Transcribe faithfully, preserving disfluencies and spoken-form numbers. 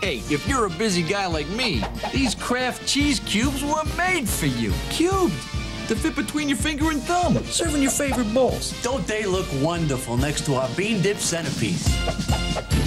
Hey, if you're a busy guy like me, these Kraft cheese cubes were made for you. Cubed to fit between your finger and thumb, serving your favorite bowls. Don't they look wonderful next to our bean dip centerpiece?